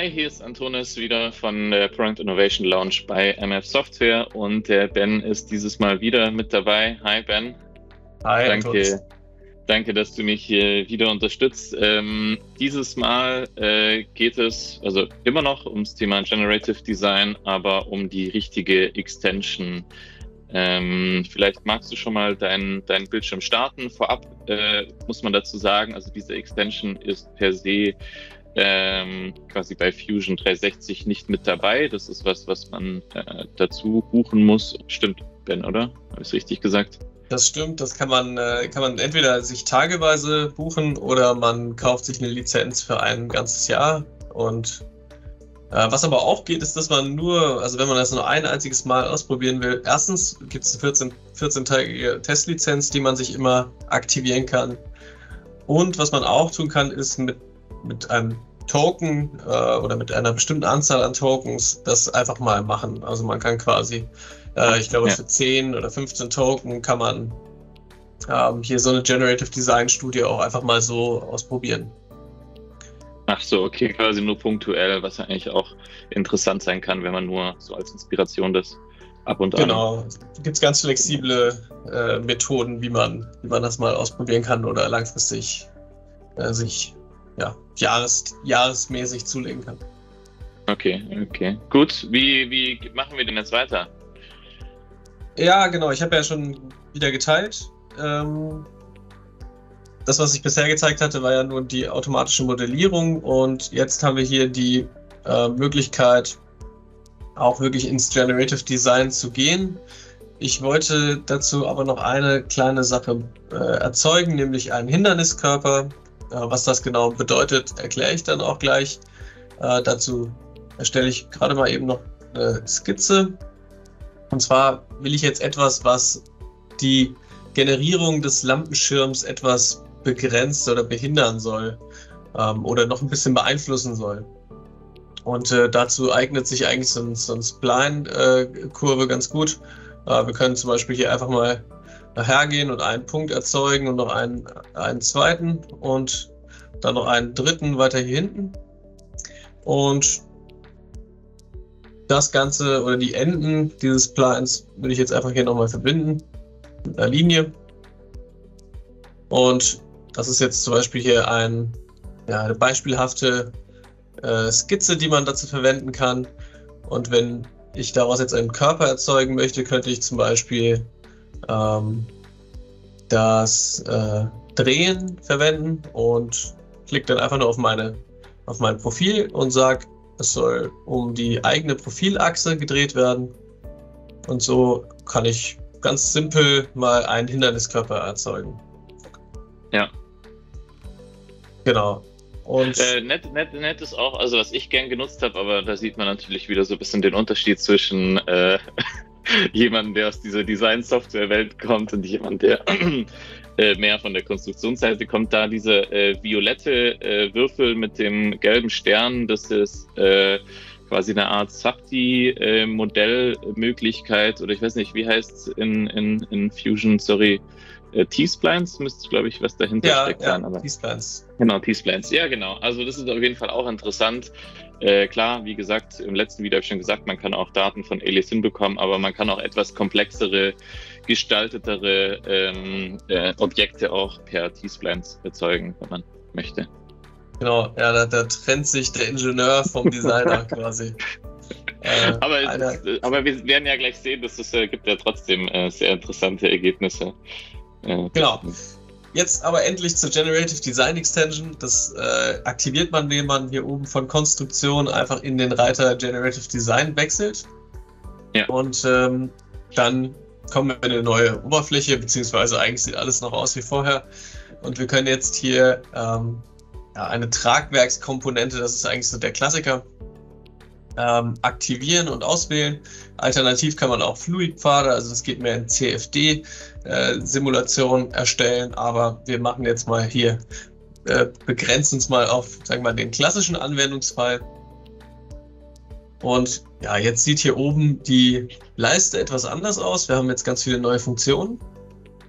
Hi, hier ist Antonis wieder von der Product Innovation Lounge bei MF Software und der Ben ist dieses Mal wieder mit dabei. Hi Ben. Hi, Antonis. Danke, dass du mich hier wieder unterstützt. Dieses Mal geht es also immer noch ums Thema Generative Design, aber um die richtige Extension. Vielleicht magst du schon mal deinen Bildschirm starten. Vorab muss man dazu sagen, also diese Extension ist per se quasi bei Fusion 360 nicht mit dabei. Das ist was man dazu buchen muss. Stimmt, Ben, oder? Habe ich es richtig gesagt? Das stimmt, das kann man entweder sich tageweise buchen oder man kauft sich eine Lizenz für ein ganzes Jahr. Und was aber auch geht, ist, dass man also wenn man das nur ein einziges Mal ausprobieren will, erstens gibt es eine 14-tägige Testlizenz, die man sich immer aktivieren kann. Und was man auch tun kann, ist mit einem Token oder mit einer bestimmten Anzahl an Tokens das einfach mal machen. Also man kann quasi, ich glaube für 10 oder 15 Token kann man hier so eine Generative Design Studie auch einfach mal so ausprobieren. Ach so, okay, quasi nur punktuell, was ja eigentlich auch interessant sein kann, wenn man nur so als Inspiration das ab und an. Genau, es gibt ganz flexible Methoden, wie man das mal ausprobieren kann oder langfristig sich jahresmäßig zulegen kann. Okay. Gut, wie machen wir denn jetzt weiter? Ja, genau, ich habe ja schon wieder geteilt. Das, was ich bisher gezeigt hatte, war ja nur die automatische Modellierung und jetzt haben wir hier die Möglichkeit, auch wirklich ins Generative Design zu gehen. Ich wollte dazu aber noch eine kleine Sache erzeugen, nämlich einen Hinderniskörper. Was das genau bedeutet, erkläre ich dann auch gleich. Dazu erstelle ich gerade mal eben noch eine Skizze. Und zwar will ich jetzt etwas, was die Generierung des Lampenschirms etwas begrenzt oder behindern soll oder noch ein bisschen beeinflussen soll. Und dazu eignet sich eigentlich so eine Spline-Kurve ganz gut. Wir können zum Beispiel hier einfach mal hergehen und einen Punkt erzeugen und noch einen zweiten und dann noch einen dritten weiter hier hinten. Und das Ganze oder die Enden dieses Splines würde ich jetzt einfach hier nochmal verbinden mit einer Linie. Und das ist jetzt zum Beispiel hier eine beispielhafte Skizze, die man dazu verwenden kann. Und wenn ich daraus jetzt einen Körper erzeugen möchte, könnte ich zum Beispiel das Drehen verwenden und klicke dann einfach nur auf mein Profil und sage, es soll um die eigene Profilachse gedreht werden. Und so kann ich ganz simpel mal einen Hinderniskörper erzeugen. Ja. Genau. Und nett ist auch, also was ich gern genutzt habe, aber da sieht man natürlich wieder so ein bisschen den Unterschied zwischen jemandem, der aus dieser Design-Software-Welt kommt und jemand, der mehr von der Konstruktionsseite kommt. Da diese violette Würfel mit dem gelben Stern, das ist quasi eine Art Safety-Modellmöglichkeit oder ich weiß nicht, wie heißt es in Fusion, sorry, T-Splines müsste, glaube ich, was dahinter steckt sein. Ja, T-Splines. Genau, T-Splines. Ja, genau. Also das ist auf jeden Fall auch interessant. Klar, wie gesagt, im letzten Video habe ich schon gesagt, man kann auch Daten von Alias hinbekommen, aber man kann auch etwas komplexere, gestaltetere Objekte auch per T-Splines erzeugen, wenn man möchte. Genau, ja, da trennt sich der Ingenieur vom Designer quasi. Aber wir werden ja gleich sehen, dass es gibt ja trotzdem sehr interessante Ergebnisse. Genau. Jetzt aber endlich zur Generative Design Extension. Das aktiviert man, indem man hier oben von Konstruktion einfach in den Reiter Generative Design wechselt. Ja. Und dann kommen wir in eine neue Oberfläche, beziehungsweise eigentlich sieht alles noch aus wie vorher. Und wir können jetzt hier eine Tragwerkskomponente, das ist eigentlich so der Klassiker, aktivieren und auswählen. Alternativ kann man auch Fluidpfade, also das geht mehr in CFD-Simulation erstellen, aber wir machen jetzt mal hier, begrenzen uns mal auf, sagen wir mal, den klassischen Anwendungsfall. Und ja, jetzt sieht hier oben die Leiste etwas anders aus. Wir haben jetzt ganz viele neue Funktionen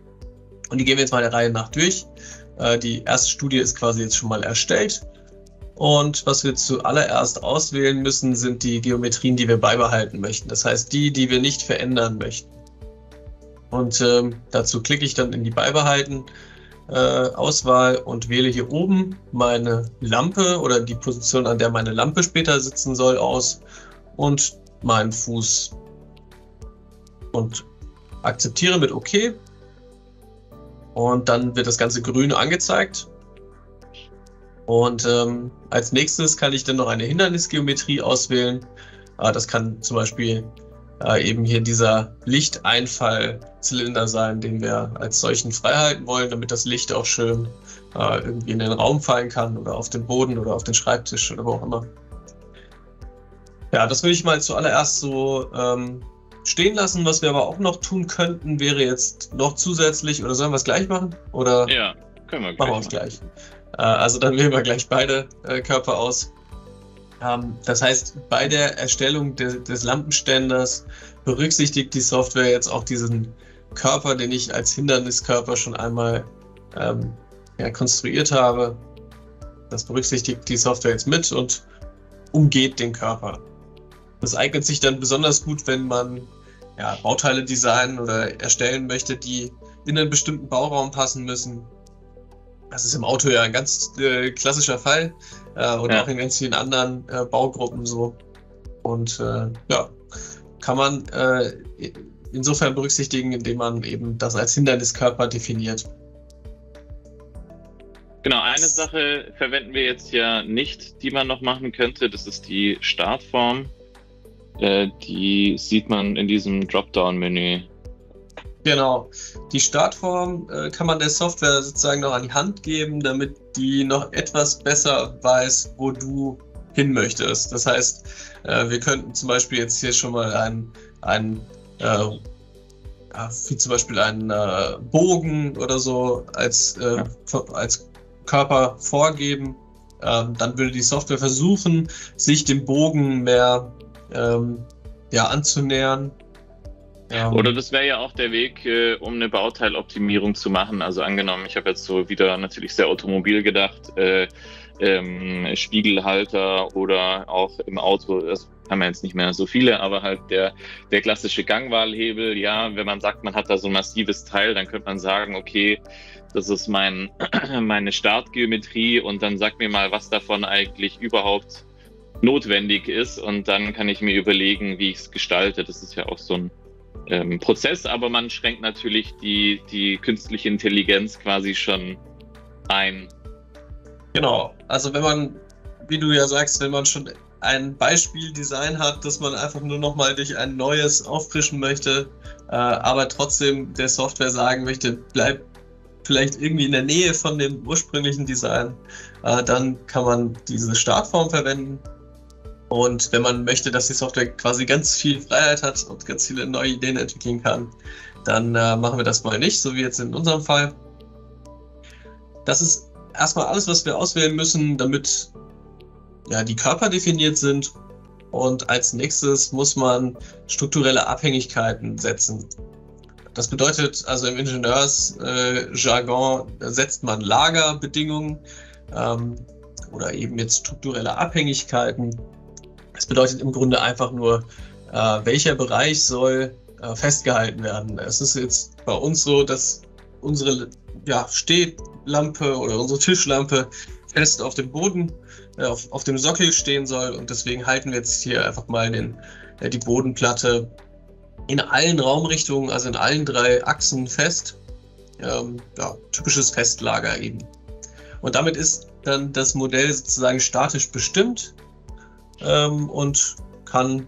und die gehen wir jetzt mal der Reihe nach durch. Die erste Studie ist quasi jetzt schon mal erstellt. Und was wir zuallererst auswählen müssen, sind die Geometrien, die wir beibehalten möchten. Das heißt, die wir nicht verändern möchten. Und dazu klicke ich dann in die Beibehalten Auswahl und wähle hier oben meine Lampe oder die Position, an der meine Lampe später sitzen soll, aus und meinen Fuß. Und akzeptiere mit OK. Und dann wird das Ganze grün angezeigt. Und als nächstes kann ich dann noch eine Hindernisgeometrie auswählen. Das kann zum Beispiel eben hier dieser Lichteinfallzylinder sein, den wir als solchen freihalten wollen, damit das Licht auch schön irgendwie in den Raum fallen kann oder auf den Boden oder auf den Schreibtisch oder wo auch immer. Ja, das würde ich mal zuallererst so stehen lassen. Was wir aber auch noch tun könnten, wäre jetzt noch zusätzlich, oder sollen wir es gleich machen? Oder Ja, können wir machen wir uns gleich. Also dann wählen wir gleich beide Körper aus. Das heißt, bei der Erstellung des Lampenständers berücksichtigt die Software jetzt auch diesen Körper, den ich als Hinderniskörper schon einmal konstruiert habe. Das berücksichtigt die Software jetzt mit und umgeht den Körper. Das eignet sich dann besonders gut, wenn man Bauteile designen oder erstellen möchte, die in einen bestimmten Bauraum passen müssen. Das ist im Auto ja ein ganz klassischer Fall und auch in ganz vielen anderen Baugruppen so. Und kann man insofern berücksichtigen, indem man eben das als Hinderniskörper definiert. Genau, eine Sache verwenden wir jetzt ja nicht, die man noch machen könnte. Das ist die Startform. Die sieht man in diesem Dropdown-Menü. Genau. Die Startform kann man der Software sozusagen noch an die Hand geben, damit die noch etwas besser weiß, wo du hin möchtest. Das heißt, wir könnten zum Beispiel jetzt hier schon mal wie zum Beispiel einen Bogen oder so als Körper vorgeben. Dann würde die Software versuchen, sich dem Bogen mehr anzunähern. Oder das wäre ja auch der Weg, um eine Bauteiloptimierung zu machen. Also angenommen, ich habe jetzt so wieder natürlich sehr automobil gedacht, Spiegelhalter oder auch im Auto, das haben wir jetzt nicht mehr so viele, aber halt der klassische Gangwahlhebel, ja, wenn man sagt, man hat da so ein massives Teil, dann könnte man sagen, okay, das ist meine Startgeometrie und dann sag mir mal, was davon eigentlich überhaupt notwendig ist und dann kann ich mir überlegen, wie ich es gestalte. Das ist ja auch so ein Prozess, aber man schränkt natürlich die künstliche Intelligenz quasi schon ein. Genau, also wenn man, wie du ja sagst, wenn man schon ein Beispieldesign hat, das man einfach nur nochmal durch ein neues auffrischen möchte, aber trotzdem der Software sagen möchte, bleib vielleicht irgendwie in der Nähe von dem ursprünglichen Design, dann kann man diese Startform verwenden. Und wenn man möchte, dass die Software quasi ganz viel Freiheit hat und ganz viele neue Ideen entwickeln kann, dann machen wir das mal nicht, so wie jetzt in unserem Fall. Das ist erstmal alles, was wir auswählen müssen, damit die Körper definiert sind. Und als nächstes muss man strukturelle Abhängigkeiten setzen. Das bedeutet, also im Ingenieursjargon setzt man Lagerbedingungen oder eben jetzt strukturelle Abhängigkeiten. Das bedeutet im Grunde einfach nur, welcher Bereich soll festgehalten werden. Es ist jetzt bei uns so, dass unsere Stehlampe oder unsere Tischlampe fest auf dem Boden, auf dem Sockel stehen soll und deswegen halten wir jetzt hier einfach mal die Bodenplatte in allen Raumrichtungen, also in allen 3 Achsen fest. Typisches Festlager eben. Und damit ist dann das Modell sozusagen statisch bestimmt. Und dann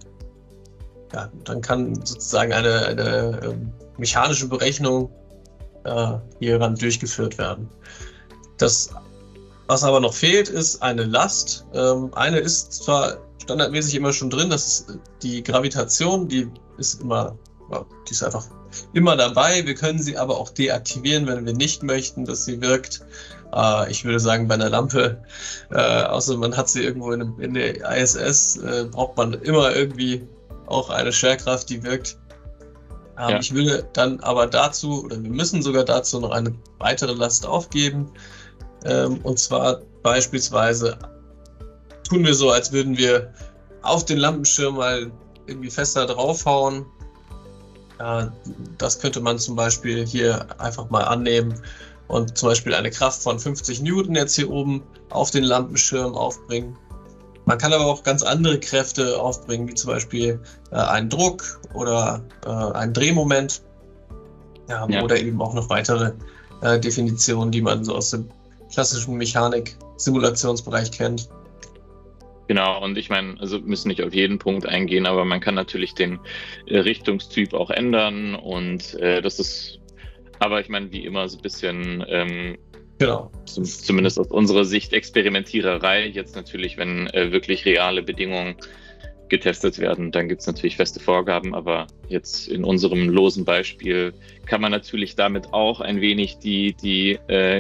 kann sozusagen eine mechanische Berechnung hieran durchgeführt werden. Das, was aber noch fehlt, ist eine Last. Eine ist zwar standardmäßig immer schon drin, das ist die Gravitation, die ist einfach immer dabei. Wir können sie aber auch deaktivieren, wenn wir nicht möchten, dass sie wirkt. Ich würde sagen, bei einer Lampe, außer man hat sie irgendwo in der ISS, braucht man immer irgendwie auch eine Schwerkraft, die wirkt. Ich würde dann aber wir müssen sogar dazu noch eine weitere Last aufgeben. Und zwar beispielsweise tun wir so, als würden wir auf den Lampenschirm mal irgendwie fester draufhauen. Das könnte man zum Beispiel hier einfach mal annehmen und zum Beispiel eine Kraft von 50 Newton jetzt hier oben auf den Lampenschirm aufbringen. Man kann aber auch ganz andere Kräfte aufbringen, wie zum Beispiel einen Druck oder ein Drehmoment. Oder eben auch noch weitere Definitionen, die man so aus dem klassischen Mechanik-Simulationsbereich kennt. Genau, und ich meine, also müssen nicht auf jeden Punkt eingehen, aber man kann natürlich den Richtungstyp auch ändern und das ist, aber ich meine, wie immer so ein bisschen, genau. Zumindest aus unserer Sicht Experimentiererei. Jetzt natürlich, wenn wirklich reale Bedingungen getestet werden, dann gibt es natürlich feste Vorgaben, aber jetzt in unserem losen Beispiel kann man natürlich damit auch ein wenig die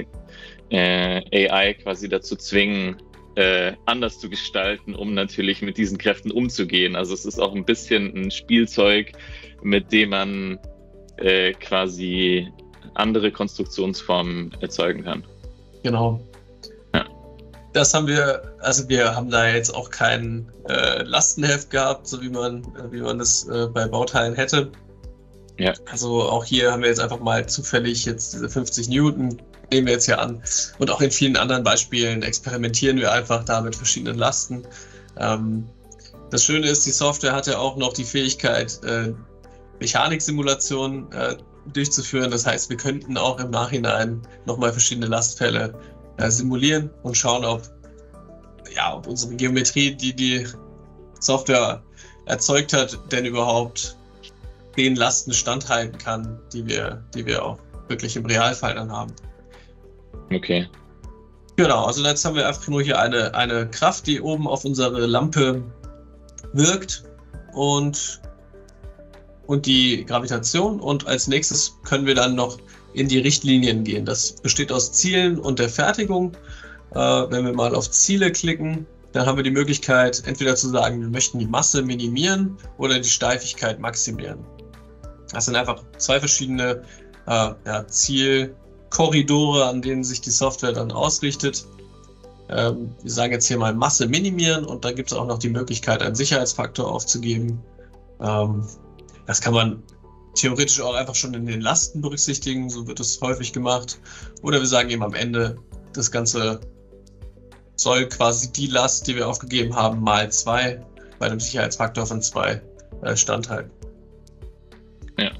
AI quasi dazu zwingen, anders zu gestalten, um natürlich mit diesen Kräften umzugehen. Also es ist auch ein bisschen ein Spielzeug, mit dem man quasi andere Konstruktionsformen erzeugen kann. Genau. Ja. Das haben wir, also wir haben da jetzt auch kein Lastenheft gehabt, so wie man das bei Bauteilen hätte. Ja. Also auch hier haben wir jetzt einfach mal zufällig jetzt diese 50 Newton nehmen wir jetzt hier an. Und auch in vielen anderen Beispielen experimentieren wir einfach da mit verschiedenen Lasten. Das Schöne ist, die Software hat ja auch noch die Fähigkeit, Mechaniksimulationen durchzuführen. Das heißt, wir könnten auch im Nachhinein nochmal verschiedene Lastfälle simulieren und schauen, ob unsere Geometrie, die Software erzeugt hat, denn überhaupt den Lasten standhalten kann, die wir auch wirklich im Realfall dann haben. Okay. Genau, also jetzt haben wir einfach nur hier eine Kraft, die oben auf unsere Lampe wirkt und die Gravitation, und als nächstes können wir dann noch in die Richtlinien gehen. Das besteht aus Zielen und der Fertigung. Wenn wir mal auf Ziele klicken, dann haben wir die Möglichkeit, entweder zu sagen, wir möchten die Masse minimieren oder die Steifigkeit maximieren. Das sind einfach zwei verschiedene Zielkorridore, an denen sich die Software dann ausrichtet. Wir sagen jetzt hier mal Masse minimieren, und dann gibt es auch noch die Möglichkeit, einen Sicherheitsfaktor aufzugeben. Das kann man theoretisch auch einfach schon in den Lasten berücksichtigen, so wird es häufig gemacht. Oder wir sagen eben am Ende, das Ganze soll quasi die Last, die wir aufgegeben haben, mal 2 bei einem Sicherheitsfaktor von 2 standhalten. Ja.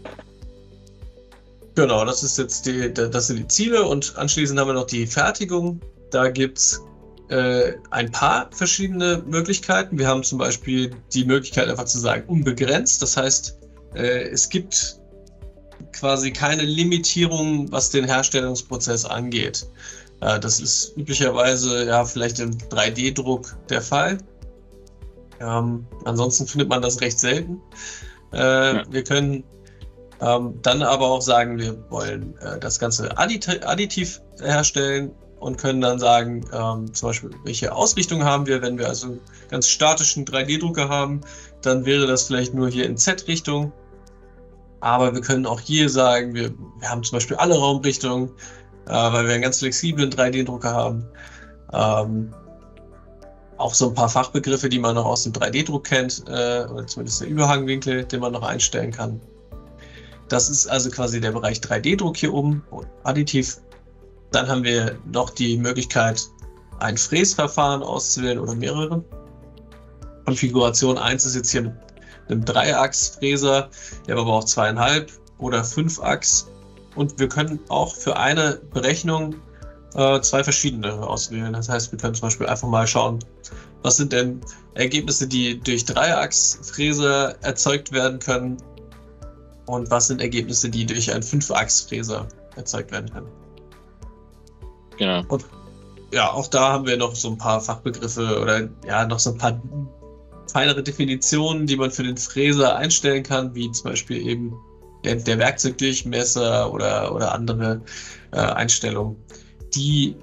Genau, das ist jetzt das sind die Ziele, und anschließend haben wir noch die Fertigung. Da gibt es ein paar verschiedene Möglichkeiten. Wir haben zum Beispiel die Möglichkeit, einfach zu sagen, unbegrenzt. Das heißt, es gibt quasi keine Limitierung, was den Herstellungsprozess angeht. Das ist üblicherweise vielleicht im 3D-Druck der Fall. Ansonsten findet man das recht selten. Wir können dann aber auch sagen, wir wollen das Ganze additiv herstellen und können dann sagen, zum Beispiel, welche Ausrichtung haben wir. Wenn wir also einen ganz statischen 3D-Drucker haben, dann wäre das vielleicht nur hier in Z-Richtung. Aber wir können auch hier sagen, wir haben zum Beispiel alle Raumrichtungen, weil wir einen ganz flexiblen 3D-Drucker haben. Auch so ein paar Fachbegriffe, die man noch aus dem 3D-Druck kennt, oder zumindest der Überhangwinkel, den man noch einstellen kann. Das ist also quasi der Bereich 3D-Druck hier oben, additiv. Dann haben wir noch die Möglichkeit, ein Fräsverfahren auszuwählen oder mehrere. Konfiguration 1 ist jetzt hier mit einem Dreiachs-Fräser, der aber auch 2,5 oder 5-Achs. Und wir können auch für eine Berechnung 2 verschiedene auswählen. Das heißt, wir können zum Beispiel einfach mal schauen, was sind denn Ergebnisse, die durch Dreiachs-Fräser erzeugt werden können, und was sind Ergebnisse, die durch einen 5-Achs-Fräser erzeugt werden können. Genau. Und auch da haben wir noch so ein paar Fachbegriffe oder noch so ein paar feinere Definitionen, die man für den Fräser einstellen kann, wie zum Beispiel eben der Werkzeugdurchmesser oder andere Einstellungen, die,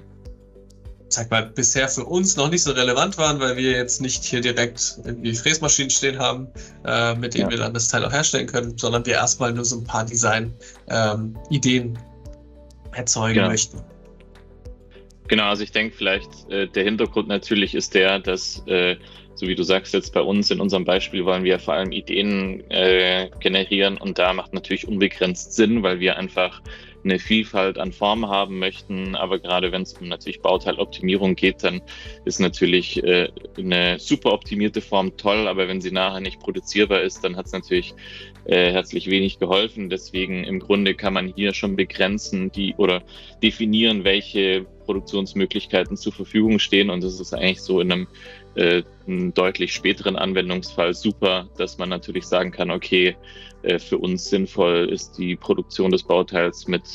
sag mal, bisher für uns noch nicht so relevant waren, weil wir jetzt nicht hier direkt irgendwie Fräsmaschinen stehen haben, mit denen wir dann das Teil auch herstellen können, sondern wir erstmal nur so ein paar Design-Ideen erzeugen möchten. Genau, also ich denke vielleicht, der Hintergrund natürlich ist der, dass, so wie du sagst, jetzt bei uns in unserem Beispiel wollen wir vor allem Ideen generieren und da macht natürlich unbegrenzt Sinn, weil wir einfach eine Vielfalt an Formen haben möchten. Aber gerade wenn es um natürlich Bauteiloptimierung geht, dann ist natürlich eine super optimierte Form toll, aber wenn sie nachher nicht produzierbar ist, dann hat es natürlich herzlich wenig geholfen. Deswegen im Grunde kann man hier schon begrenzen oder definieren, welche Produktionsmöglichkeiten zur Verfügung stehen. Und das ist eigentlich so in einem deutlich späteren Anwendungsfall super, dass man natürlich sagen kann, okay, für uns sinnvoll ist die Produktion des Bauteils mit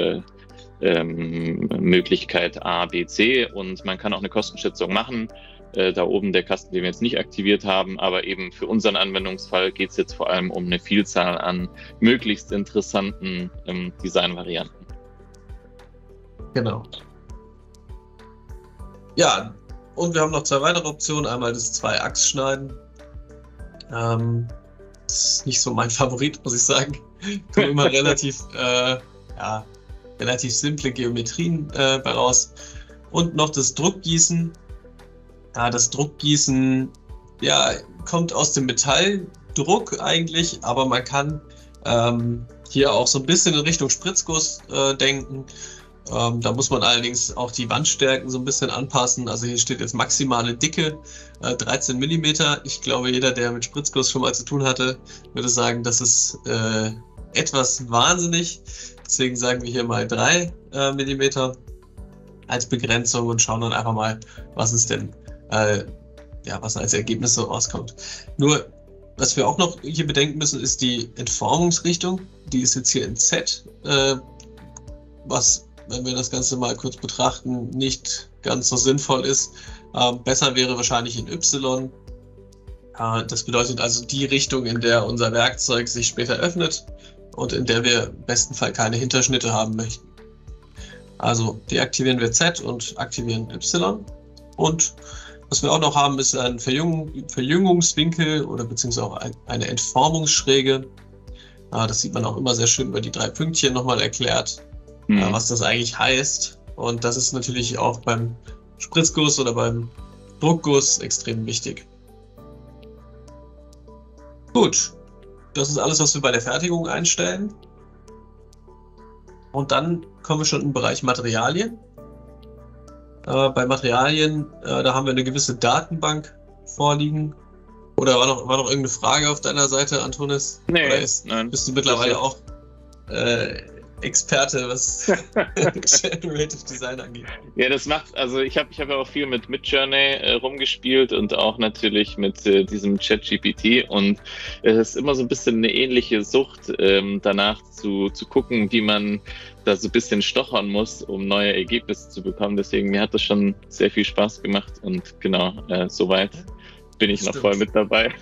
Möglichkeit A, B, C und man kann auch eine Kostenschätzung machen. Da oben der Kasten, den wir jetzt nicht aktiviert haben, aber eben für unseren Anwendungsfall geht es jetzt vor allem um eine Vielzahl an möglichst interessanten Designvarianten. Genau. Ja, und wir haben noch zwei weitere Optionen. Einmal das Zwei-Achs-Schneiden. Das ist nicht so mein Favorit, muss ich sagen. Kommen immer relativ simple Geometrien bei raus. Und noch das Druckgießen. Das Druckgießen kommt aus dem Metalldruck eigentlich, aber man kann hier auch so ein bisschen in Richtung Spritzguss denken. Da muss man allerdings auch die Wandstärken so ein bisschen anpassen. Also hier steht jetzt maximale Dicke, 13 mm. Ich glaube, jeder, der mit Spritzguss schon mal zu tun hatte, würde sagen, das ist etwas wahnsinnig. Deswegen sagen wir hier mal 3 mm als Begrenzung und schauen dann einfach mal, was es denn, was als Ergebnis so rauskommt. Nur, was wir auch noch hier bedenken müssen, ist die Entformungsrichtung. Die ist jetzt hier in Z, was, wenn wir das Ganze mal kurz betrachten, nicht ganz so sinnvoll ist. Besser wäre wahrscheinlich in Y. Das bedeutet also die Richtung, in der unser Werkzeug sich später öffnet und in der wir im besten Fall keine Hinterschnitte haben möchten. Also deaktivieren wir Z und aktivieren Y. Und was wir auch noch haben, ist ein Verjüngungswinkel oder beziehungsweise auch eine Entformungsschräge. Das sieht man auch immer sehr schön über die 3 Pünktchen nochmal erklärt, was das eigentlich heißt. Und das ist natürlich auch beim Spritzguss oder beim Druckguss extrem wichtig. Gut, das ist alles, was wir bei der Fertigung einstellen. Und dann kommen wir schon im Bereich Materialien. Bei Materialien, da haben wir eine gewisse Datenbank vorliegen. Oder war noch irgendeine Frage auf deiner Seite, Antonis? Nee, oder nein. Bist du mittlerweile auch Experte, was Generative Design angeht? Ja, das macht, also ich habe ja auch viel mit Midjourney rumgespielt und auch natürlich mit diesem ChatGPT und es ist immer so ein bisschen eine ähnliche Sucht, danach zu gucken, wie man da so ein bisschen stochern muss, um neue Ergebnisse zu bekommen. Deswegen, mir hat das schon sehr viel Spaß gemacht und genau, soweit bin ich noch voll mit dabei.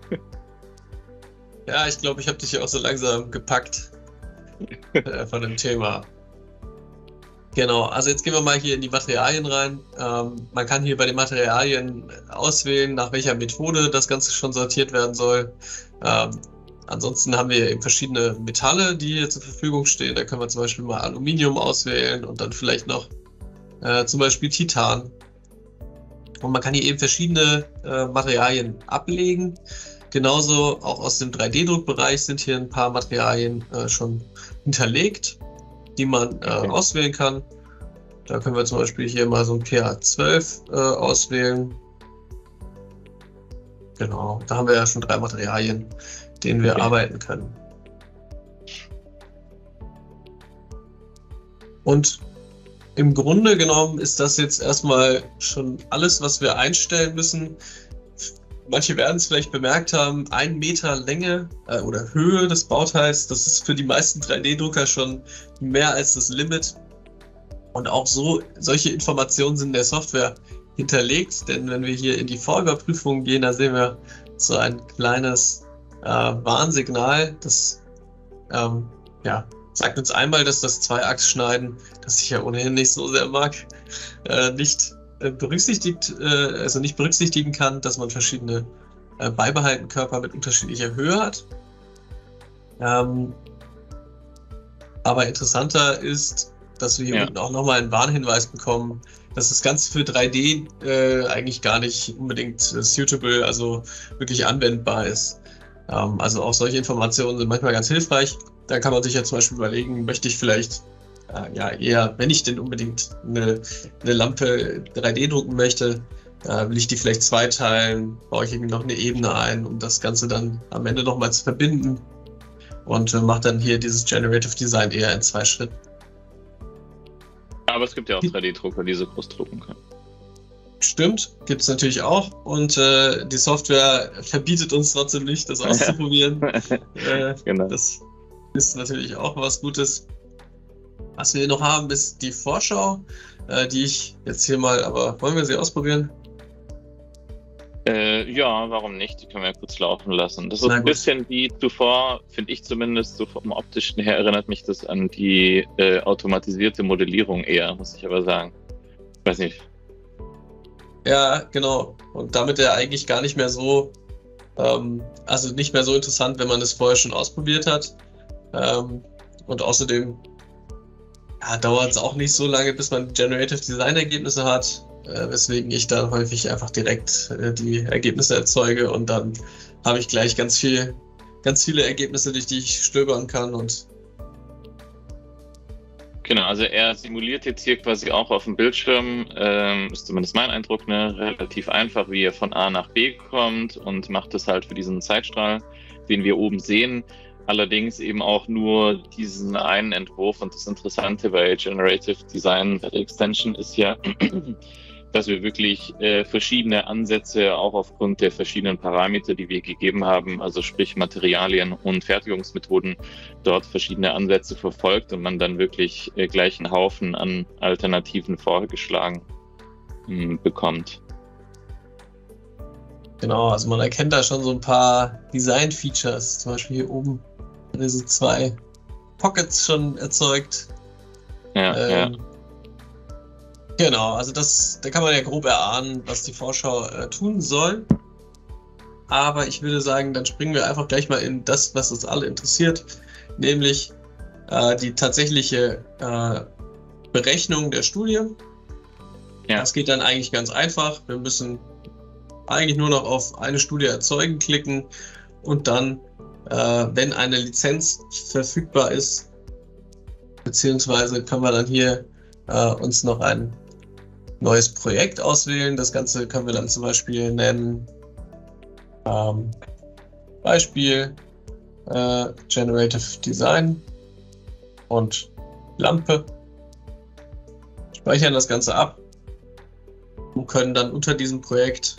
Ja, ich glaube, ich habe dich ja auch so langsam gepackt von dem Thema. Genau, also jetzt gehen wir mal hier in die Materialien rein. Man kann hier bei den Materialien auswählen, nach welcher Methode das Ganze schon sortiert werden soll. Ansonsten haben wir eben verschiedene Metalle, die hier zur Verfügung stehen. Da können wir zum Beispiel mal Aluminium auswählen und dann vielleicht noch zum Beispiel Titan. Und man kann hier eben verschiedene Materialien ablegen. Genauso auch aus dem 3D-Druckbereich sind hier ein paar Materialien schon hinterlegt, die man auswählen kann. Da können wir zum Beispiel hier mal so ein PA12 auswählen. Genau, da haben wir ja schon 3 Materialien, denen wir arbeiten können. Und im Grunde genommen ist das jetzt erstmal schon alles, was wir einstellen müssen. Manche werden es vielleicht bemerkt haben, 1 Meter Länge oder Höhe des Bauteils, das ist für die meisten 3D-Drucker schon mehr als das Limit. Und auch solche Informationen sind in der Software hinterlegt, denn wenn wir hier in die Vorüberprüfung gehen, da sehen wir so ein kleines Warnsignal, das sagt uns einmal, dass das Zwei-Achs-Schneiden, das ich ja ohnehin nicht so sehr mag, nicht berücksichtigen kann, dass man verschiedene beibehaltene Körper mit unterschiedlicher Höhe hat. Aber interessanter ist, dass wir hier unten auch nochmal einen Warnhinweis bekommen, dass das Ganze für 3D eigentlich gar nicht unbedingt suitable, also wirklich anwendbar ist. Also auch solche Informationen sind manchmal ganz hilfreich. Da kann man sich ja zum Beispiel überlegen, möchte ich vielleicht eher, wenn ich denn unbedingt eine Lampe 3D drucken möchte, will ich die vielleicht zweiteilen, baue ich irgendwie noch eine Ebene ein, um das Ganze dann am Ende nochmal zu verbinden und mache dann hier dieses Generative Design eher in 2 Schritten. Aber es gibt ja auch 3D-Drucker, die so groß drucken können. Stimmt, gibt es natürlich auch. Und die Software verbietet uns trotzdem nicht, das auszuprobieren. Genau. Das ist natürlich auch was Gutes. Was wir noch haben, ist die Vorschau, die ich jetzt hier mal, aber wollen wir sie ausprobieren? Ja, warum nicht? Die können wir ja kurz laufen lassen. Das ist ein bisschen wie zuvor, finde ich zumindest, so vom Optischen her erinnert mich das an die automatisierte Modellierung eher, muss ich aber sagen. Weiß nicht. Ja, genau. Und damit ja eigentlich gar nicht mehr so, also nicht mehr so interessant, wenn man es vorher schon ausprobiert hat. Und außerdem dauert es auch nicht so lange, bis man Generative Design Ergebnisse hat. Weswegen ich dann häufig einfach direkt die Ergebnisse erzeuge und dann habe ich gleich ganz viele Ergebnisse, durch die ich stöbern kann. Und genau, also er simuliert jetzt hier quasi auch auf dem Bildschirm, ist zumindest mein Eindruck, relativ einfach, wie er von A nach B kommt und macht das halt für diesen Zeitstrahl, den wir oben sehen. Allerdings eben auch nur diesen einen Entwurf. Und das Interessante bei Generative Design, bei der Extension ist ja, dass wir wirklich verschiedene Ansätze auch aufgrund der verschiedenen Parameter, die wir gegeben haben, also sprich Materialien und Fertigungsmethoden, dort verschiedene Ansätze verfolgt und man dann wirklich gleich einen Haufen an Alternativen vorgeschlagen bekommt. Genau, also man erkennt da schon so ein paar Design-Features, zum Beispiel hier oben diese 2 Pockets schon erzeugt. Ja. Genau, also da kann man ja grob erahnen, was die Vorschau tun soll. Aber ich würde sagen, dann springen wir einfach gleich mal in das, was uns alle interessiert, nämlich die tatsächliche Berechnung der Studie. Ja. Das geht dann eigentlich ganz einfach. Wir müssen eigentlich nur noch auf eine Studie erzeugen klicken und dann, wenn eine Lizenz verfügbar ist, beziehungsweise können wir dann hier uns noch ein neues Projekt auswählen. Das Ganze können wir dann zum Beispiel nennen Beispiel Generative Design und Lampe. Speichern das Ganze ab und können dann unter diesem Projekt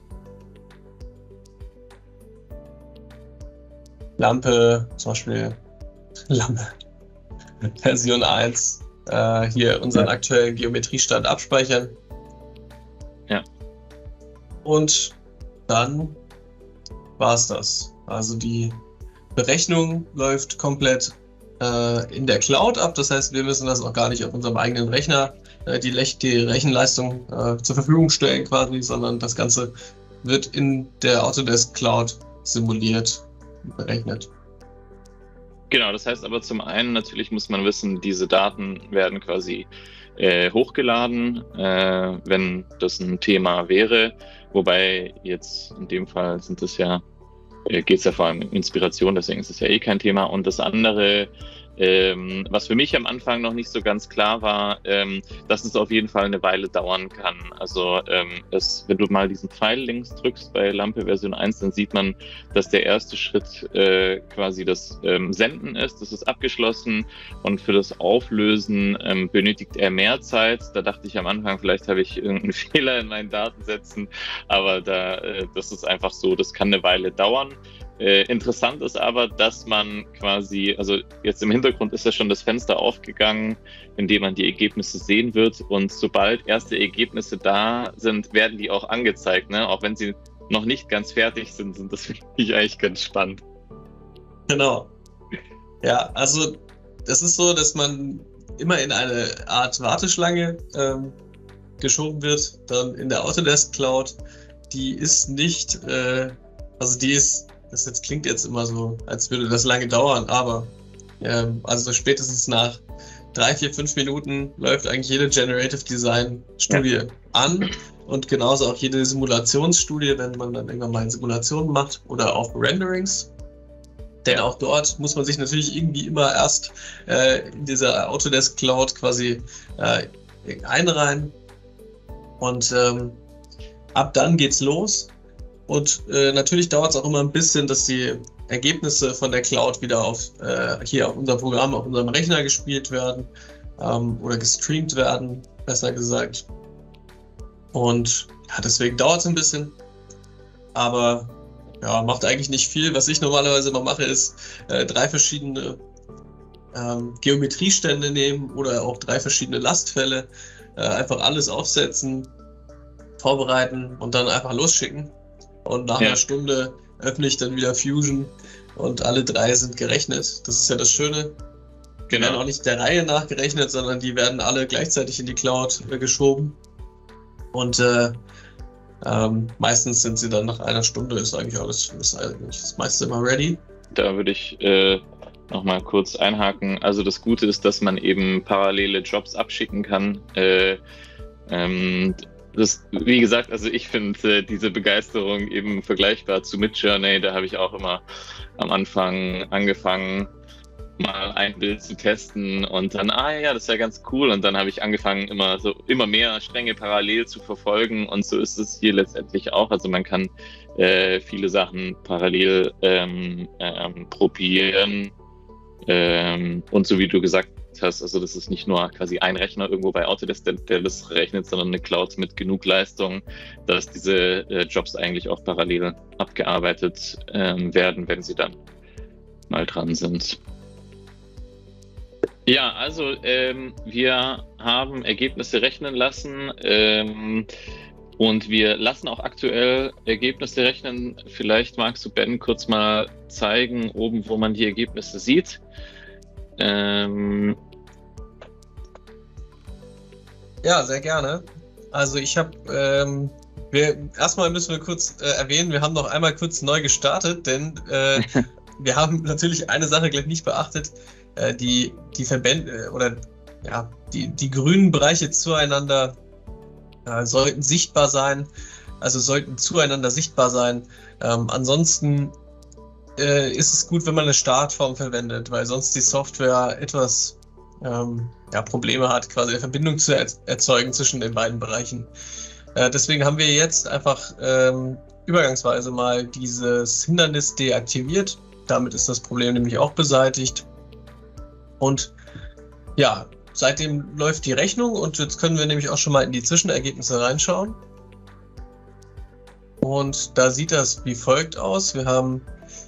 Lampe, zum Beispiel Lampe Version 1, hier unseren aktuellen Geometriestand abspeichern. Ja. Und dann war es das. Also die Berechnung läuft komplett in der Cloud ab. Das heißt, wir müssen das auch gar nicht auf unserem eigenen Rechner die Rechenleistung zur Verfügung stellen quasi, sondern das Ganze wird in der Autodesk Cloud simuliert und berechnet. Genau, das heißt aber zum einen natürlich muss man wissen, diese Daten werden quasi hochgeladen, wenn das ein Thema wäre, wobei jetzt in dem Fall sind es ja, geht es ja vor allem um Inspiration, deswegen ist es ja eh kein Thema. Und das andere, was für mich am Anfang noch nicht so ganz klar war, dass es auf jeden Fall eine Weile dauern kann. Also wenn du mal diesen Pfeil links drückst bei Lampe Version 1, dann sieht man, dass der erste Schritt quasi das Senden ist. Das ist abgeschlossen und für das Auflösen benötigt er mehr Zeit. Da dachte ich am Anfang, vielleicht habe ich irgendeinen Fehler in meinen Datensätzen, aber das ist einfach so, das kann eine Weile dauern. Interessant ist aber, dass man quasi, also jetzt im Hintergrund ist ja schon das Fenster aufgegangen, in dem man die Ergebnisse sehen wird, und sobald erste Ergebnisse da sind, werden die auch angezeigt, ne? Auch wenn sie noch nicht ganz fertig sind, das finde ich eigentlich ganz spannend. Genau. Ja, also das ist so, dass man immer in eine Art Warteschlange geschoben wird, dann in der Autodesk Cloud. Die ist nicht, das jetzt klingt jetzt immer so, als würde das lange dauern, aber also spätestens nach 3, 4, 5 Minuten läuft eigentlich jede Generative Design Studie an und genauso auch jede Simulationsstudie, wenn man dann irgendwann mal Simulationen macht oder auch Renderings. Denn auch dort muss man sich natürlich irgendwie immer erst in dieser Autodesk Cloud quasi einreihen. Und ab dann geht's los. Und natürlich dauert es auch immer ein bisschen, dass die Ergebnisse von der Cloud wieder hier auf unser Programm, auf unserem Rechner gespielt werden oder gestreamt werden, besser gesagt. Und ja, deswegen dauert es ein bisschen. Aber ja, macht eigentlich nicht viel. Was ich normalerweise immer mache, ist 3 verschiedene Geometriestände nehmen oder auch 3 verschiedene Lastfälle. Einfach alles aufsetzen, vorbereiten und dann einfach losschicken. Und nach einer Stunde öffne ich dann wieder Fusion und alle 3 sind gerechnet. Das ist ja das Schöne. Die werden auch nicht der Reihe nach gerechnet, sondern die werden alle gleichzeitig in die Cloud geschoben. Und meistens sind sie dann nach einer Stunde, ist eigentlich alles, das meiste immer ready. Da würde ich nochmal kurz einhaken. Also das Gute ist, dass man eben parallele Jobs abschicken kann. Wie gesagt, also ich finde diese Begeisterung eben vergleichbar zu Midjourney. Da habe ich auch immer am Anfang angefangen, mal ein Bild zu testen und dann, das ist ja ganz cool. Und dann habe ich angefangen, immer mehr Stränge parallel zu verfolgen. Und so ist es hier letztendlich auch. Also man kann viele Sachen parallel probieren. Und so wie du gesagt hast, also das ist nicht nur quasi ein Rechner irgendwo bei Autodesk, der das rechnet, sondern eine Cloud mit genug Leistung, dass diese Jobs eigentlich auch parallel abgearbeitet werden, wenn sie dann mal dran sind. Ja, also wir haben Ergebnisse rechnen lassen und wir lassen auch aktuell Ergebnisse rechnen. Vielleicht magst du, Ben, kurz mal zeigen, oben, wo man die Ergebnisse sieht. Ja, sehr gerne. Also ich habe, erstmal müssen wir kurz erwähnen, wir haben noch einmal kurz neu gestartet, denn wir haben natürlich eine Sache gleich nicht beachtet, die Verbände oder ja, die grünen Bereiche zueinander sollten sichtbar sein, also sollten zueinander sichtbar sein. Ansonsten ist es gut, wenn man eine Startform verwendet, weil sonst die Software etwas Probleme hat, quasi eine Verbindung zu erzeugen zwischen den beiden Bereichen. Deswegen haben wir jetzt einfach übergangsweise mal dieses Hindernis deaktiviert. Damit ist das Problem nämlich auch beseitigt. Und ja, seitdem läuft die Rechnung und jetzt können wir nämlich auch schon mal in die Zwischenergebnisse reinschauen. Und da sieht das wie folgt aus. Wir haben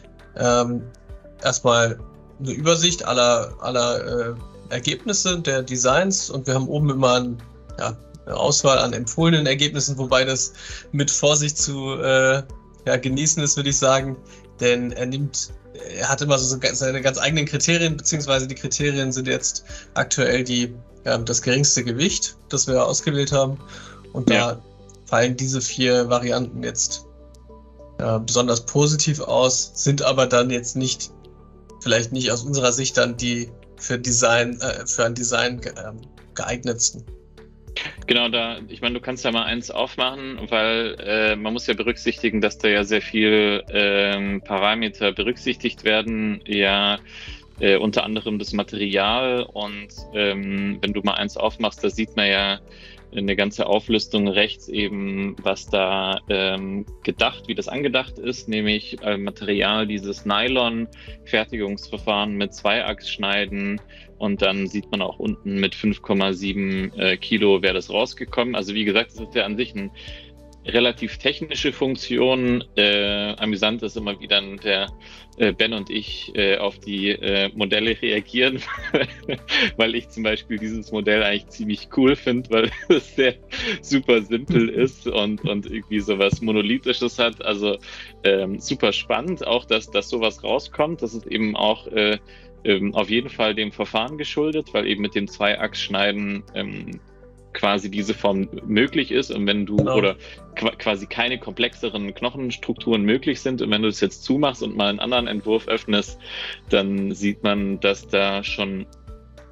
erstmal eine Übersicht aller Ergebnisse der Designs und wir haben oben immer eine Auswahl an empfohlenen Ergebnissen, wobei das mit Vorsicht zu genießen ist, würde ich sagen, denn er hat immer so seine ganz eigenen Kriterien, beziehungsweise die Kriterien sind jetzt aktuell das geringste Gewicht, das wir ausgewählt haben und da fallen diese 4 Varianten jetzt besonders positiv aus, sind aber dann jetzt vielleicht nicht aus unserer Sicht dann die für ein Design geeignetsten. Genau, ich meine, du kannst ja mal eins aufmachen, weil man muss ja berücksichtigen, dass da ja sehr viel Parameter berücksichtigt werden, unter anderem das Material und wenn du mal eins aufmachst, da sieht man ja eine ganze Auflistung rechts eben, was da wie das angedacht ist, nämlich Material dieses Nylon-Fertigungsverfahren mit 2-Achs-Schneiden und dann sieht man auch unten mit 5,7 Kilo wäre das rausgekommen. Also wie gesagt, das ist ja an sich eine relativ technische Funktion. Amüsant ist immer, wie dann der Ben und ich auf die Modelle reagieren, weil ich zum Beispiel dieses Modell eigentlich ziemlich cool finde, weil es sehr super simpel ist und irgendwie sowas Monolithisches hat. Also super spannend, auch dass sowas rauskommt. Das ist eben auch auf jeden Fall dem Verfahren geschuldet, weil eben mit dem 2-Achs-Schneiden quasi diese Form möglich ist und wenn du oder quasi keine komplexeren Knochenstrukturen möglich sind und wenn du das jetzt zumachst und mal einen anderen Entwurf öffnest, dann sieht man, dass da schon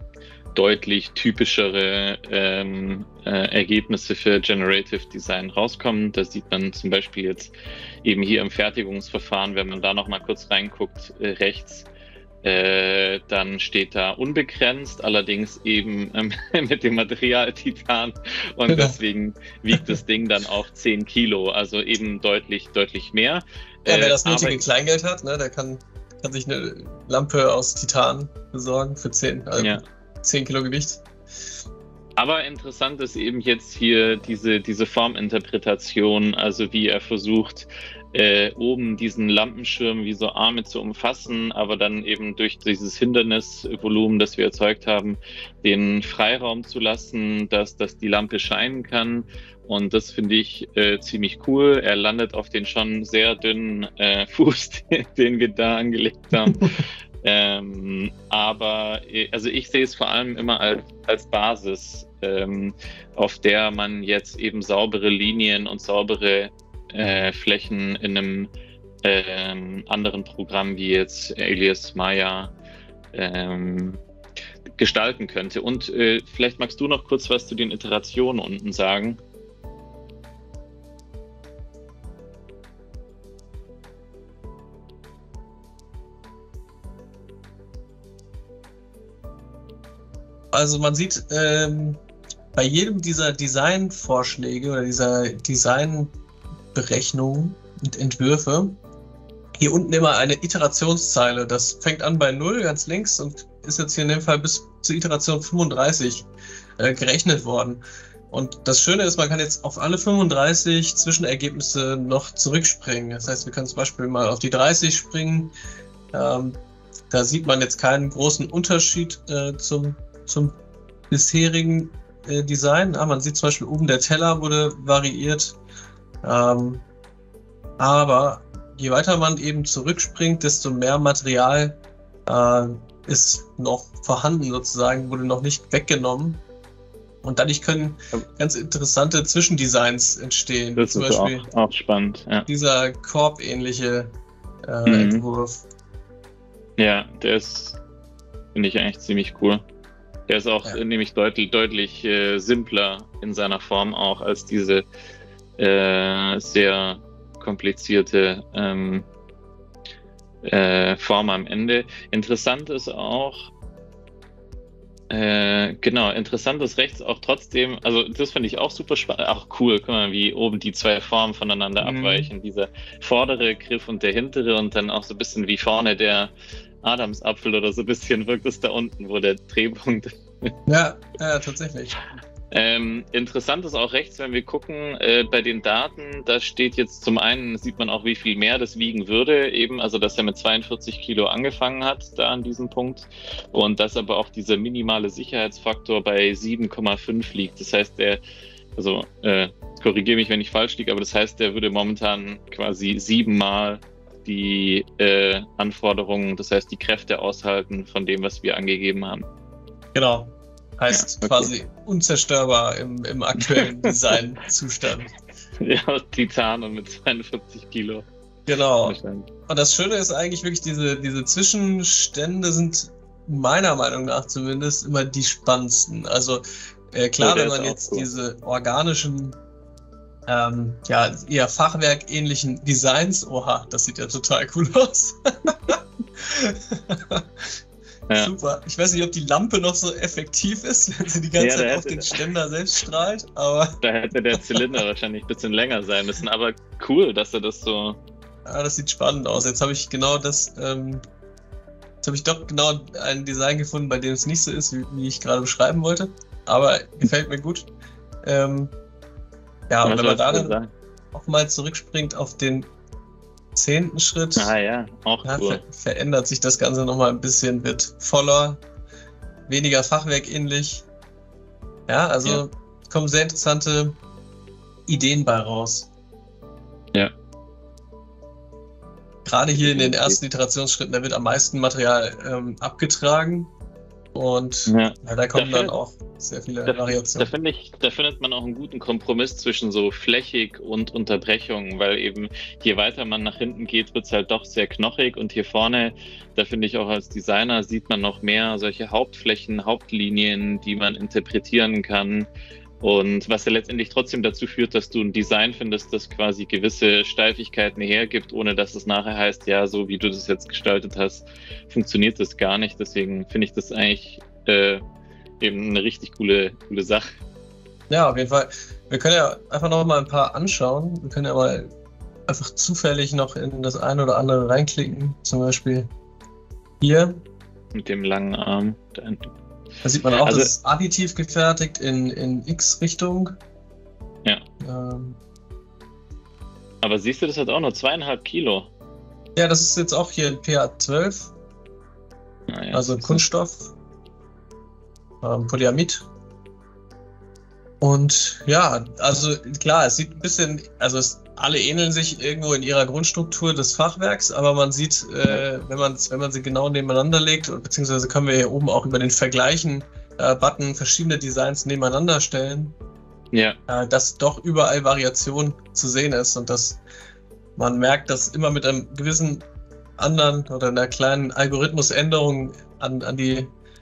deutlich typischere Ergebnisse für Generative Design rauskommen. Da sieht man zum Beispiel jetzt eben hier im Fertigungsverfahren, wenn man da noch mal kurz reinguckt, rechts, dann steht da unbegrenzt, allerdings eben mit dem Material Titan und deswegen wiegt das Ding dann auch 10 Kilo, also eben deutlich mehr. Ja, wer das nötige Kleingeld hat, ne, der kann sich eine Lampe aus Titan besorgen für 10 Kilo Gewicht. Aber interessant ist eben jetzt hier diese Forminterpretation, also wie er versucht, oben diesen Lampenschirm wie so Arme zu umfassen, aber dann eben durch dieses Hindernisvolumen, das wir erzeugt haben, den Freiraum zu lassen, dass die Lampe scheinen kann. Und das finde ich ziemlich cool. Er landet auf den schon sehr dünnen Fuß, den wir da angelegt haben. Aber also ich sehe es vor allem immer als Basis, auf der man jetzt eben saubere Linien und saubere Flächen in einem anderen Programm wie jetzt Alias Maya gestalten könnte. Und vielleicht magst du noch kurz was zu den Iterationen unten sagen. Also man sieht bei jedem dieser Designvorschläge oder dieser Designberechnungen und Entwürfe hier unten immer eine Iterationszeile. Das fängt an bei 0 ganz links und ist jetzt hier in dem Fall bis zur Iteration 35 gerechnet worden. Und das Schöne ist, man kann jetzt auf alle 35 Zwischenergebnisse noch zurückspringen. Das heißt, wir können zum Beispiel mal auf die 30 springen. Da sieht man jetzt keinen großen Unterschied zum bisherigen Design. Man sieht zum Beispiel oben, der Teller wurde variiert. Aber je weiter man eben zurückspringt, desto mehr Material ist noch vorhanden sozusagen, wurde noch nicht weggenommen. Und dadurch können ganz interessante Zwischendesigns entstehen. Das zum ist Beispiel auch spannend. Ja. Dieser korbähnliche Entwurf. Ja, der ist, finde ich eigentlich ziemlich cool. Der ist auch nämlich deutlich simpler in seiner Form auch als diese sehr komplizierte Form am Ende. Interessant ist auch, interessant ist rechts auch trotzdem, also das finde ich auch super spannend, auch cool, guck mal, wie oben die zwei Formen voneinander abweichen, dieser vordere Griff und der hintere und dann auch so ein bisschen wie vorne der Adamsapfel oder so ein bisschen wirkt es da unten, wo der Drehpunkt ist. Ja, tatsächlich. Interessant ist auch rechts, wenn wir gucken, bei den Daten, da steht jetzt zum einen, sieht man auch, wie viel mehr das wiegen würde, eben, also dass er mit 42 Kilo angefangen hat, da an diesem Punkt, und dass aber auch dieser minimale Sicherheitsfaktor bei 7,5 liegt. Das heißt, korrigiere mich, wenn ich falsch liege, aber das heißt, der würde momentan quasi 7-mal die Anforderungen, das heißt die Kräfte aushalten von dem, was wir angegeben haben. Genau. Heißt quasi unzerstörbar im aktuellen Designzustand. Ja, Titan und mit 42 Kilo. Genau. Und das Schöne ist eigentlich wirklich, diese Zwischenstände sind meiner Meinung nach zumindest immer die spannendsten. Also klar, wenn man jetzt diese organischen, eher fachwerkähnlichen Designs, oha, das sieht ja total cool aus. Ja. Super. Ich weiß nicht, ob die Lampe noch so effektiv ist, wenn sie die ganze Zeit auf den Ständer selbst strahlt, aber... Da hätte der Zylinder wahrscheinlich ein bisschen länger sein müssen, aber cool, dass er das so... Ja, das sieht spannend aus. Jetzt habe ich genau das... jetzt habe ich doch genau ein Design gefunden, bei dem es nicht so ist, wie ich gerade beschreiben wollte, aber gefällt mir gut. Und wenn man da dann auch mal zurückspringt auf den 10. Schritt, auch cool. Verändert sich das Ganze nochmal ein bisschen, wird voller, weniger fachwerkähnlich. Ja, also kommen sehr interessante Ideen bei raus. Ja. Gerade hier in den ersten Iterationsschritten, da wird am meisten Material abgetragen und da kommen dann auch sehr viele Da Variationen. da findet man auch einen guten Kompromiss zwischen so flächig und Unterbrechung, weil eben je weiter man nach hinten geht, wird es halt doch sehr knochig und hier vorne, da finde ich auch als Designer, sieht man noch mehr solche Hauptflächen, Hauptlinien, die man interpretieren kann. Und was ja letztendlich trotzdem dazu führt, dass du ein Design findest, das quasi gewisse Steifigkeiten hergibt, ohne dass es nachher heißt, ja, so wie du das jetzt gestaltet hast, funktioniert das gar nicht. Deswegen finde ich das eigentlich eben eine richtig coole Sache. Ja, auf jeden Fall. Wir können ja einfach noch mal ein paar anschauen. Wir können ja mal einfach zufällig noch in das eine oder andere reinklicken. Zum Beispiel hier. Mit dem langen Arm. Da sieht man auch, Also- das ist additiv gefertigt in X-Richtung. Ja. Ähm, Aber siehst du, das hat auch nur 2,5 Kilo. ja, das ist jetzt auch hier PA12, Naja, also das ist- Kunststoff, Polyamid. Und ja, also klar, es sieht ein bisschen, also alle ähneln sich irgendwo in ihrer Grundstruktur des Fachwerks, aber man sieht, wenn man sie genau nebeneinander legt, beziehungsweise können wir hier oben auch über den Vergleichen-Button verschiedene Designs nebeneinander stellen, Ja, dass doch überall Variation zu sehen ist und dass man merkt, dass immer mit einem gewissen anderen oder einer kleinen Algorithmusänderung an die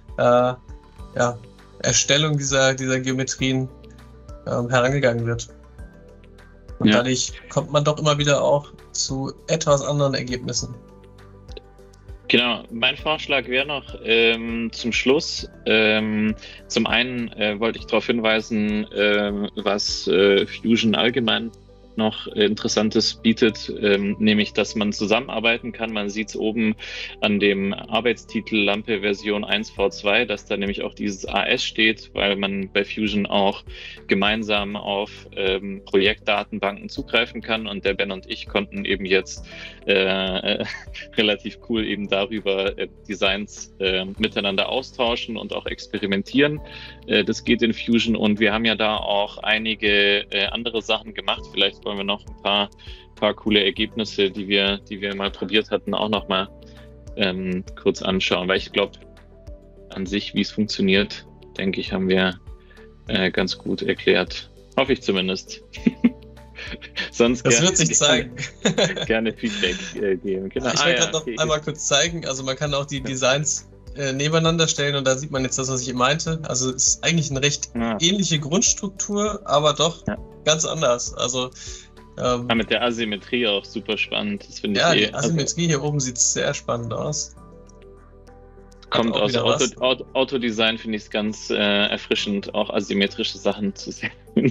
Erstellung dieser Geometrien herangegangen wird. Und Ja. dadurch kommt man doch immer wieder auch zu etwas anderen Ergebnissen. genau. Mein Vorschlag wäre noch zum Schluss. Zum einen wollte ich darauf hinweisen, was Fusion allgemein noch Interessantes bietet, nämlich, dass man zusammenarbeiten kann. Man sieht es oben an dem Arbeitstitel Lampe Version 1v2, dass da nämlich auch dieses AS steht, weil man bei Fusion auch gemeinsam auf Projektdatenbanken zugreifen kann und der Ben und ich konnten eben jetzt relativ cool eben darüber Designs miteinander austauschen und auch experimentieren. Das geht in Fusion und wir haben ja da auch einige andere Sachen gemacht. Vielleicht wollen wir noch ein paar coole Ergebnisse, die wir mal probiert hatten, auch noch mal kurz anschauen, weil ich glaube, an sich, wie es funktioniert, denke ich, haben wir ganz gut erklärt. Hoffe ich zumindest. Sonst Das wird sich zeigen. gerne Feedback geben. Genau. Ich wollte gerade noch einmal kurz zeigen, also man kann auch die Designs nebeneinander stellen und da sieht man jetzt das, was ich meinte. Also es ist eigentlich eine recht ähnliche Grundstruktur, aber doch ganz anders. Also mit der Asymmetrie auch super spannend. Das finde ja, ich die Asymmetrie hier oben sieht sehr spannend aus. Kommt auch aus wieder was. Autodesign, finde ich es ganz erfrischend, auch asymmetrische Sachen zu sehen.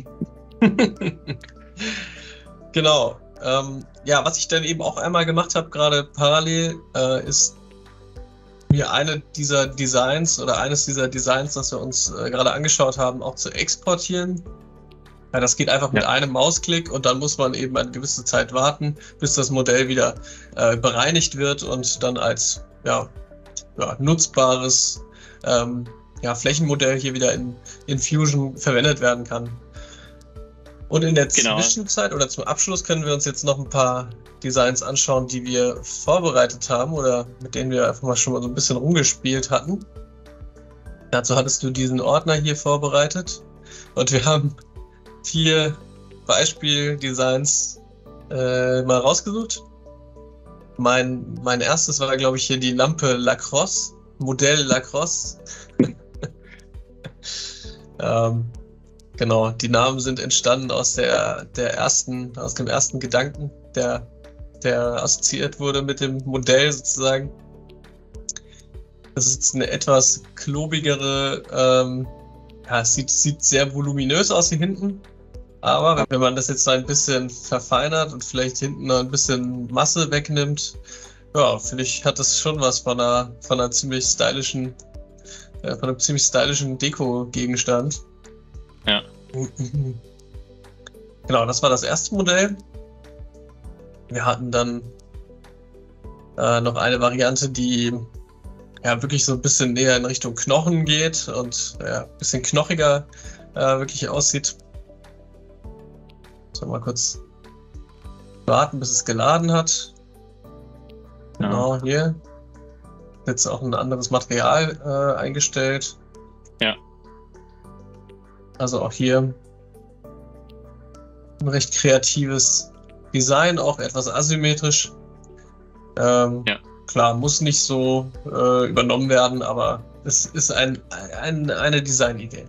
Genau. Ja, was ich dann eben auch einmal gemacht habe, gerade parallel, ist mir eines dieser Designs, das wir uns gerade angeschaut haben, auch zu exportieren. Ja, das geht einfach mit einem Mausklick und dann muss man eben eine gewisse Zeit warten, bis das Modell wieder bereinigt wird und dann als nutzbares Flächenmodell hier wieder in Fusion verwendet werden kann. Und in der Zwischenzeit oder zum Abschluss können wir uns jetzt noch ein paar Designs anschauen, die wir vorbereitet haben oder mit denen wir einfach mal schon mal so ein bisschen rumgespielt hatten. Dazu hattest du diesen Ordner hier vorbereitet und wir haben 4 Beispieldesigns mal rausgesucht. Mein erstes war, glaube ich, hier die Lampe Lacrosse, Modell Lacrosse. Genau, die Namen sind entstanden aus dem ersten Gedanken, der assoziiert wurde mit dem Modell sozusagen. Das ist jetzt eine etwas klobigere, es sieht sehr voluminös aus hier hinten, aber wenn man das jetzt ein bisschen verfeinert und vielleicht hinten noch ein bisschen Masse wegnimmt, ja, finde ich, hat das schon was von einem ziemlich stylischen Deko-Gegenstand. Ja. Genau, das war das erste Modell. Wir hatten dann noch eine Variante, die ja wirklich so ein bisschen näher in Richtung Knochen geht und ein bisschen knochiger wirklich aussieht. So, mal kurz warten, bis es geladen hat. Genau, hier. Jetzt auch ein anderes Material eingestellt. Ja. Also auch hier ein recht kreatives Design, auch etwas asymmetrisch. Ja. Klar, muss nicht so übernommen werden, aber es ist eine Designidee.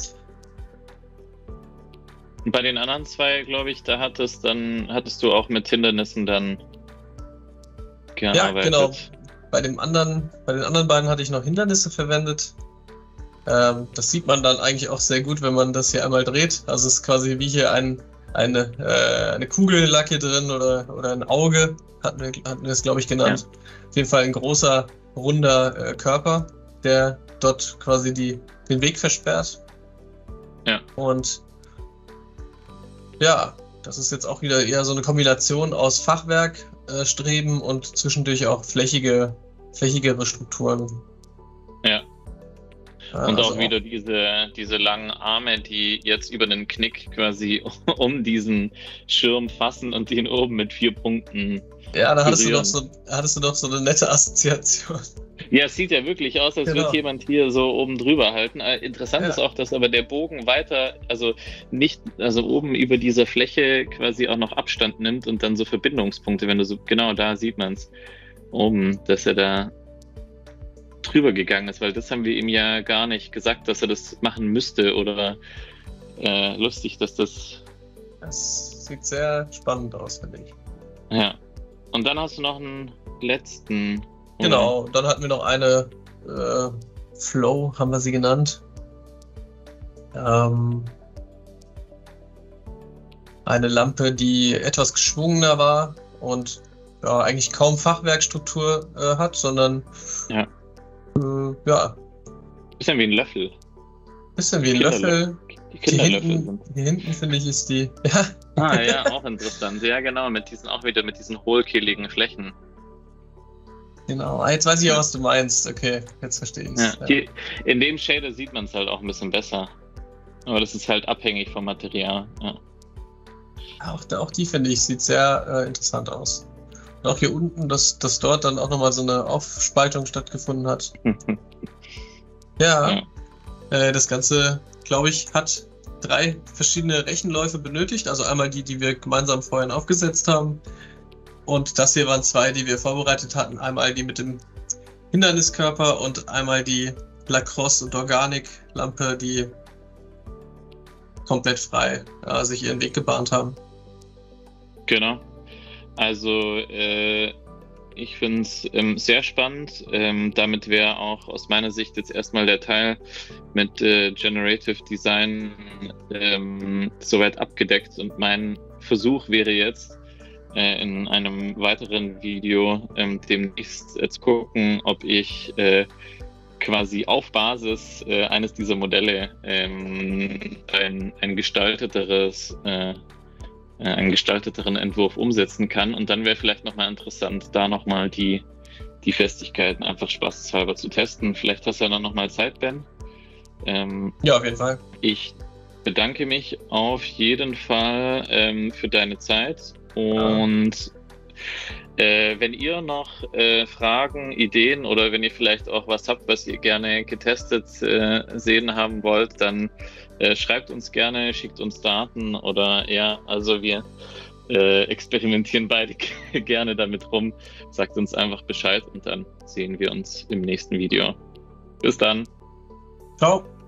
Bei den anderen zwei, glaube ich, da hattest du auch mit Hindernissen dann gearbeitet. Ja, genau. Bei den anderen beiden hatte ich noch Hindernisse verwendet. Das sieht man dann eigentlich auch sehr gut, wenn man das hier einmal dreht. Also es ist quasi wie hier eine Kugel lag hier drin oder ein Auge, hatten wir es, glaube ich, genannt. Ja. Auf jeden Fall ein großer, runder Körper, der dort quasi den Weg versperrt. Ja. Und ja, das ist jetzt auch wieder eher so eine Kombination aus Fachwerkstreben und zwischendurch auch flächigere Strukturen. Ja. Und also auch wieder diese langen Arme, die jetzt über den Knick quasi um diesen Schirm fassen und den oben mit 4 Punkten. Ja, da hattest du doch so eine nette Assoziation. Ja, es sieht ja wirklich aus, als würde jemand hier so oben drüber halten. Interessant ist auch, dass aber der Bogen weiter, also oben über dieser Fläche quasi auch noch Abstand nimmt und dann so Verbindungspunkte, wenn du so, genau da sieht man es oben, dass er da drüber gegangen ist, weil das haben wir ihm ja gar nicht gesagt, dass er das machen müsste oder lustig, dass das... Das sieht sehr spannend aus, finde ich. Ja. Und dann hast du noch einen letzten... Genau, dann hatten wir noch eine Flow, haben wir sie genannt. Eine Lampe, die etwas geschwungener war und ja, eigentlich kaum Fachwerkstruktur hat, sondern bisschen wie ein Löffel. Bisschen wie ein Löffel. Die Kinderlöffel sind. Hier hinten finde ich ist die. Ja. Ja, auch interessant. Ja, genau, mit diesen hohlkehligen Flächen. Genau, jetzt weiß ich auch, was du meinst. Okay, jetzt verstehe ich es. Ja. In dem Shader sieht man es halt auch ein bisschen besser. Aber das ist halt abhängig vom Material. Ja. Auch die, finde ich, sieht sehr interessant aus. Und auch hier unten, dass dort dann auch nochmal so eine Aufspaltung stattgefunden hat. Ja. Das Ganze, glaube ich, hat 3 verschiedene Rechenläufe benötigt. Also einmal die wir gemeinsam vorhin aufgesetzt haben. Und das hier waren 2, die wir vorbereitet hatten. Einmal die mit dem Hinderniskörper und einmal die Lacrosse- und Organic-Lampe, die komplett frei sich ihren Weg gebahnt haben. Genau. Also ich finde es sehr spannend. Damit wäre auch aus meiner Sicht jetzt erstmal der Teil mit Generative Design soweit abgedeckt. Und mein Versuch wäre jetzt, in einem weiteren Video demnächst zu gucken, ob ich quasi auf Basis eines dieser Modelle einen gestalteteren Entwurf umsetzen kann. Und dann wäre vielleicht nochmal interessant, da nochmal die Festigkeiten einfach spaßeshalber zu testen. Vielleicht hast du ja dann nochmal Zeit, Ben. Ja, auf jeden Fall. Ich bedanke mich auf jeden Fall für deine Zeit. Und wenn ihr noch Fragen, Ideen oder wenn ihr vielleicht auch was habt, was ihr gerne getestet sehen haben wollt, dann schreibt uns gerne, schickt uns Daten oder also wir experimentieren beide gerne damit rum. Sagt uns einfach Bescheid und dann sehen wir uns im nächsten Video. Bis dann. Ciao.